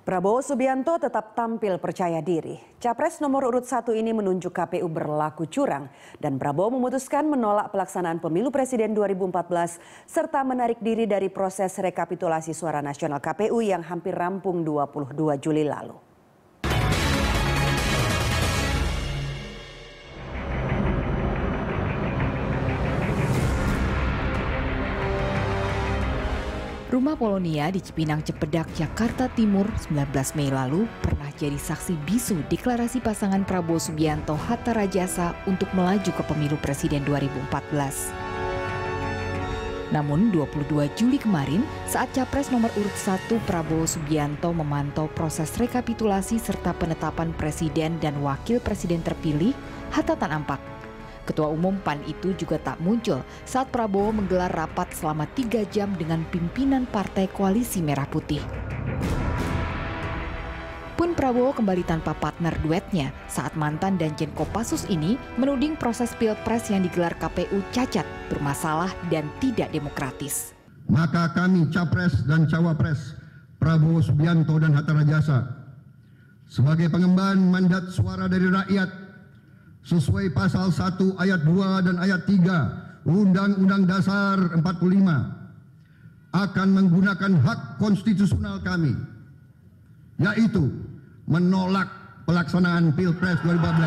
Prabowo Subianto tetap tampil percaya diri. Capres nomor urut 1 ini menunjuk KPU berlaku curang dan Prabowo memutuskan menolak pelaksanaan pemilu presiden 2014 serta menarik diri dari proses rekapitulasi suara nasional KPU yang hampir rampung 22 Juli lalu. Rumah Polonia di Cipinang Cipedak, Jakarta Timur 19 Mei lalu pernah jadi saksi bisu deklarasi pasangan Prabowo Subianto Hatta Rajasa untuk melaju ke pemilu presiden 2014. Namun 22 Juli kemarin saat Capres nomor urut 1 Prabowo Subianto memantau proses rekapitulasi serta penetapan presiden dan wakil presiden terpilih, Hatta tak nampak. Ketua Umum PAN itu juga tak muncul saat Prabowo menggelar rapat selama 3 jam dengan pimpinan Partai Koalisi Merah Putih. Pun Prabowo kembali tanpa partner duetnya saat mantan Danjen Kopassus ini menuding proses Pilpres yang digelar KPU cacat, bermasalah dan tidak demokratis. Maka kami Capres dan Cawapres Prabowo Subianto dan Hatta Rajasa sebagai pengemban mandat suara dari rakyat sesuai pasal 1 ayat 2 dan ayat 3 Undang-Undang Dasar 45 akan menggunakan hak konstitusional kami, yaitu menolak pelaksanaan Pilpres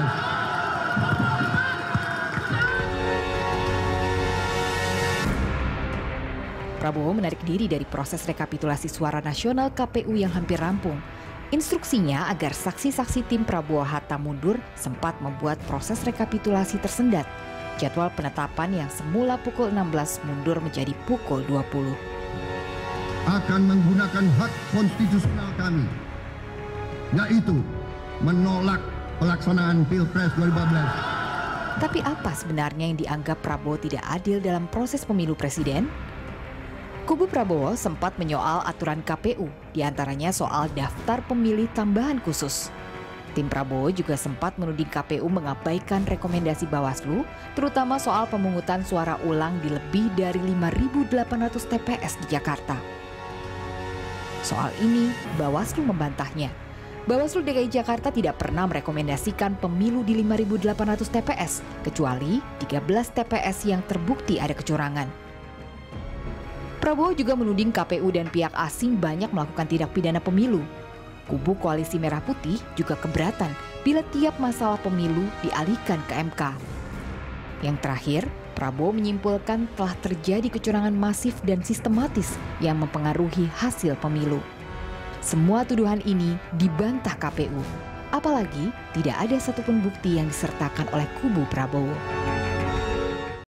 2014. Prabowo menarik diri dari proses rekapitulasi suara nasional KPU yang hampir rampung. Instruksinya agar saksi-saksi tim Prabowo Hatta mundur sempat membuat proses rekapitulasi tersendat. Jadwal penetapan yang semula pukul 16 mundur menjadi pukul 20. Akan menggunakan hak konstitusional kami, yaitu menolak pelaksanaan Pilpres 2014. Tapi apa sebenarnya yang dianggap Prabowo tidak adil dalam proses pemilu presiden? Kubu Prabowo sempat menyoal aturan KPU, diantaranya soal daftar pemilih tambahan khusus. Tim Prabowo juga sempat menuding KPU mengabaikan rekomendasi Bawaslu, terutama soal pemungutan suara ulang di lebih dari 5.800 TPS di Jakarta. Soal ini, Bawaslu membantahnya. Bawaslu DKI Jakarta tidak pernah merekomendasikan pemilu di 5.800 TPS, kecuali 13 TPS yang terbukti ada kecurangan. Prabowo juga menuding KPU dan pihak asing banyak melakukan tindak pidana pemilu. Kubu Koalisi Merah Putih juga keberatan bila tiap masalah pemilu dialihkan ke MK. Yang terakhir, Prabowo menyimpulkan telah terjadi kecurangan masif dan sistematis yang mempengaruhi hasil pemilu. Semua tuduhan ini dibantah KPU, apalagi tidak ada satupun bukti yang disertakan oleh kubu Prabowo.